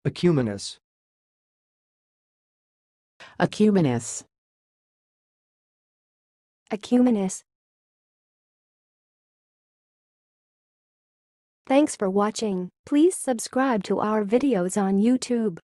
acuminose, acuminose, acuminose. Thanks for watching. Please subscribe to our videos on YouTube.